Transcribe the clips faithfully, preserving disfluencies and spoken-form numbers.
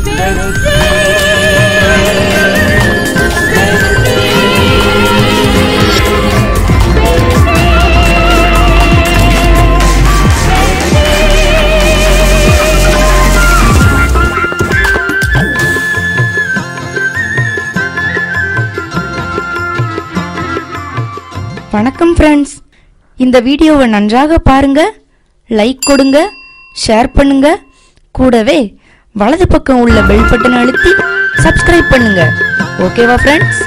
வணக்கம் ஃப்ரெண்ட்ஸ், இந்த வீடியோவை நன்றாக பாருங்க, லைக் கொடுங்க, ஷேர் பண்ணுங்க, கூடவே வலது பக்கம் உள்ள பெல் பட்டனை அழுத்தி சப்ஸ்கிரைப் பண்ணுங்க. ஓகேவா ஃப்ரெண்ட்ஸ்?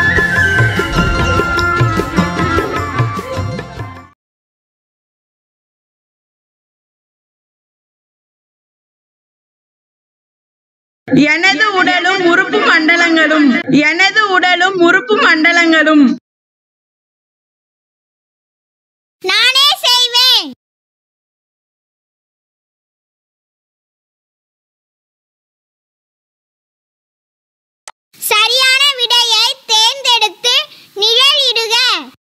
எனது உடலும் உறுப்பு மண்டலங்களும் எனது உடலும் உறுப்பு மண்டலங்களும் நானே செய்வேன். சரியான விடையை தேர்ந்தெடுத்து நிழலிடுக.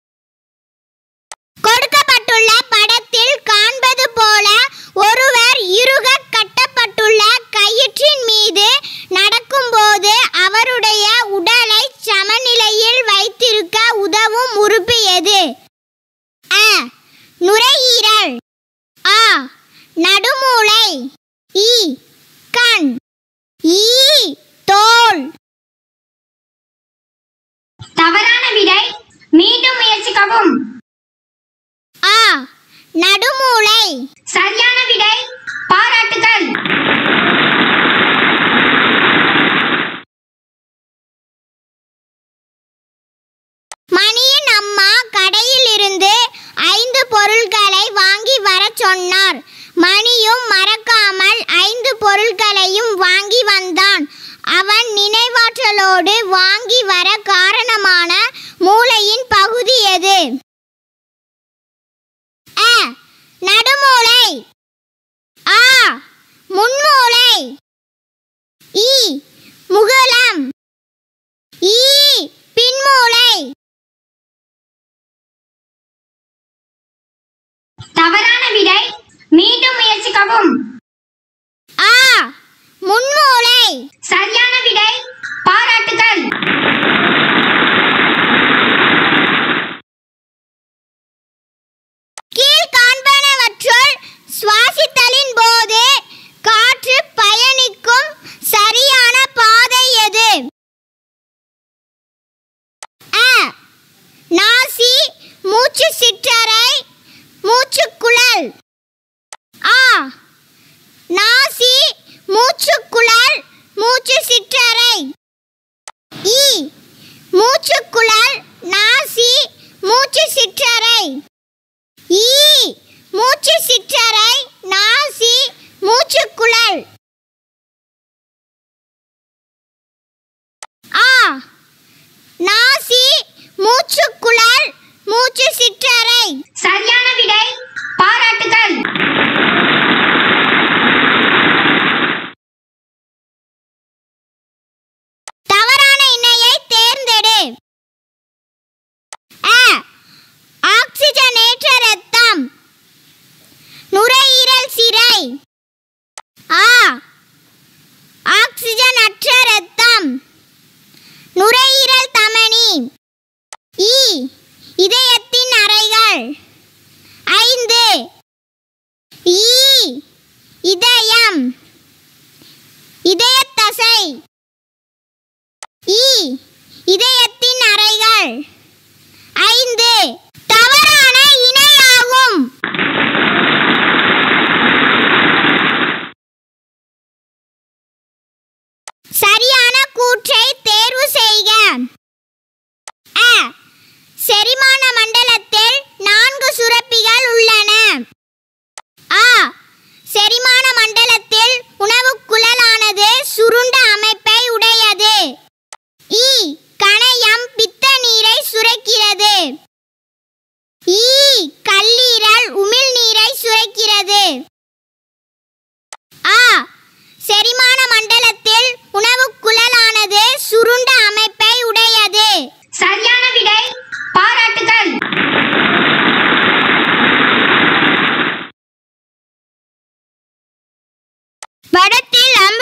கொடுக்கப்பட்டுள்ள படத்தில் காண்பது போல ஒருவர் இறுக கட்டப்பட்டுள்ள கயிற்றின் மீது நடக்கும்போது அவருடைய உடலை சமநிலையில் வைத்திருக்க உதவும் உறுப்பு எது? அ. நுரையீரல். ஆ. நடுமூளை. இ. கண். ஈ. தோல். தவறான விடை. மீண்டும் முயற்சிக்கவும். ஆ. நடுமூளை. சரியான விடை. பாராட்டுகள். மணியின் அம்மா கடையில் இருந்து ஐந்து பொருட்களை வாங்கி வர சொன்னார். மணியும் மறக்காமல் ஐந்து பொருட்களையும் வாங்கி வந்தான். அவன் நினைவாற்றலோடு வாங்கி வர காரணமான மூளையின் பகுதி எது? அ. நடுமூளை. ஆ. முன்மூளை. இ. முகலம். ஈ. பின்மூளை. தவறான விடை. மீண்டும் முயற்சிக்கவும். ஆ. முன்மூளை. சரியான விடை. பாராட்டுகள். கீழ் காண்பனவற்றுள் சுவாசித்தலின் போது காற்று பயணிக்கும் சரியான பாதை எது? அ. நாசி, மூச்சு சிற்றறை, மூச்சுக்குழல். ஆ. நாசி, மூச்சுக்குழல், மூச்சு சிற்றறை. இ. மூச்சுக்குழல், நாசி, மூச்சு சிற்றறை. ஈ. மூச்சு சிற்றறை, நாசி, மூச்சுக்குழல். ஆ. நாசி, மூச்சுக்குழல், மூச்சு சிற்றறை. சரியான விடை. பாராட்டுகள். தவறான இணையை தேர்ந்தெடு. அ. ஆக்சிஜனேற்ற இரத்தம். நுரையீரல் சிரை. ஆ. ஆக்சிஜன் அற்ற இரத்தம். நுரையீரல் தமனி. இ. இதயத்தின் அறைகள். ஐந்து. ஈ. இதயம். இதயத்தசை. இ. இதயத்தின் அறைகள். ஐந்து. தவறான இணையாகும். சரியான கூற்றை தேர்வு செய்க. அ. செரிமான மண்டலத்தில் நான்கு சுரப்பிகள் உள்ளன. ஆ. செரிமான மண்டலத்தில் உணவுக் குழலானது சுருண்ட அமைப்பை உடையது. இ. கணையம் பித்த நீரை சுரக்கிறது. ஈ. கல்லீரல் உமிழ்நீரை சுரக்கிறது. ஆ. செரிமான மண்டலத்தில் உணவுக் குழலானது சுருண்ட அமைப்பை உடையது. சரியான விடை. பாராட்டுகள். படத்தில்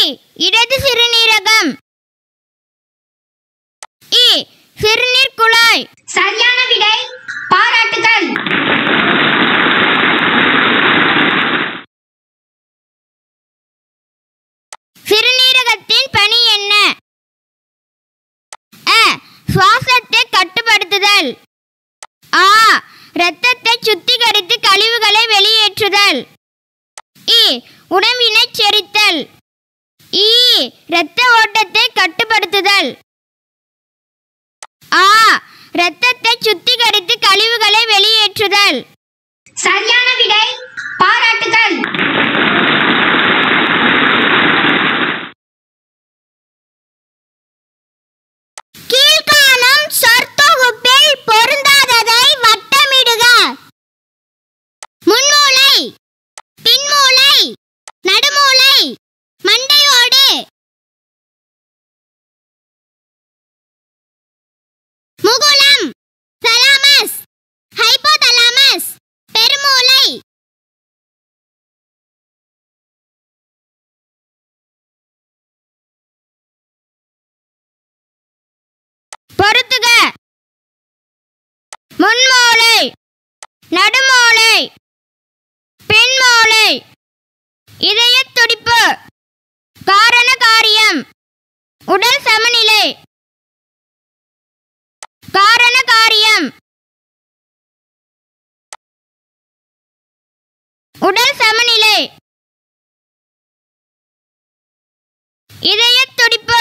இடது சிறுநீரகம். இ சிறுநீர் குழாய். சரியான விடை. பாராட்டுகள். சிறுநீரகத்தின் பணி என்ன? அ சுவாசத்தை கட்டுப்படுத்துதல். ஆ இரத்தத்தை சுத்திகரித்து கழிவுகளை வெளியேற்றுதல். இ உணவினை செரித்தல். இ இரத்த ஓட்டத்தை கட்டுப்படுத்துதல். ஆ இரத்தத்தை சுத்திகரித்து கழிவுகளை வெளியேற்றுதல். சரியான விடை. பாராட்டுகள். கீழ்காணும் சொற்தொகுப்பில் பொருந்தாததை வட்டமிடுக. முன்மூளை, பின்மூளை, நடுமூளை, மண்டையோடு. முகுளம், தலாமஸ், ஹைபோதலாமஸ், பெருமூளை. பொறுத்துக. முன்மூளை, நடுமூளை, பின்மூளை. இதயத் துடிப்பு. காரண காரியம். உடல் சமநிலை. காரண காரியம். உடல் சமநிலை. இதயத் துடிப்பு.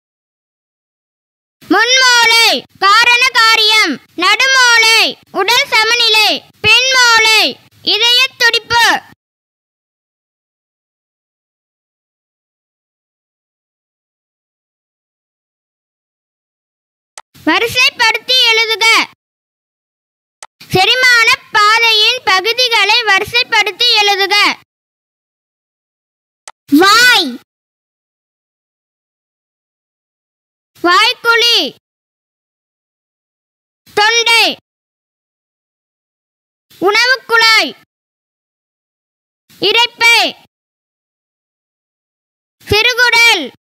முன்மூளை காரண காரியம். நடுமூளை உடல் சமநிலை. பின்மூளை இதயத் துடிப்பு. வரிசைப்படுத்தி எழுதுக. செரிமான பாதையின் பகுதிகளை வரிசைப்படுத்தி எழுதுக. வாய், வாய்க்குழி, தொண்டை, உணவுக்குழாய், இரைப்பை, சிறுகுடல்,